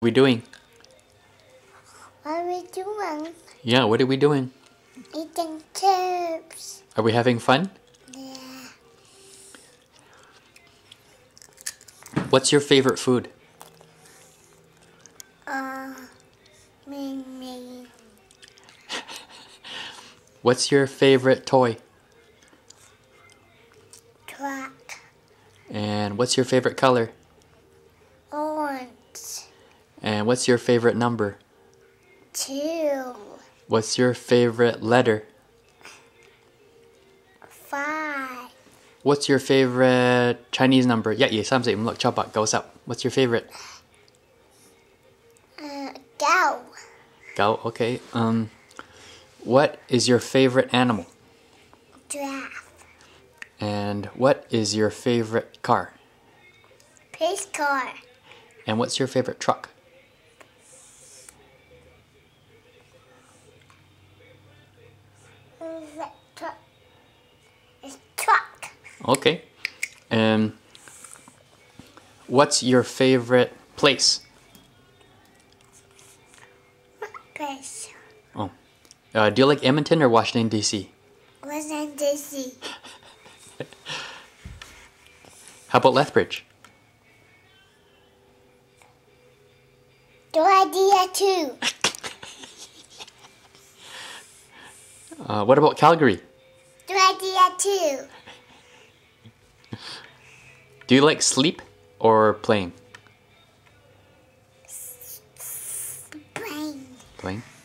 We doing? What are we doing? Yeah, what are we doing? Eating chips. Are we having fun? Yeah. What's your favorite food? Me. What's your favorite toy? Truck. And what's your favorite color? Orange. And what's your favorite number? 2. What's your favorite letter? 5. What's your favorite Chinese number? 一二三四五六七八九十 What's your favorite? Go. 九 Okay. What is your favorite animal? Giraffe. And what is your favorite car? Police car. And what's your favorite truck? It's truck. Okay. What's your favorite place? Place. Oh. Do you like Edmonton or Washington, D.C.? Washington, D.C. How about Lethbridge? Good idea too. What about Calgary? Good idea too. Do you like sleep or playing? Brain. Playing.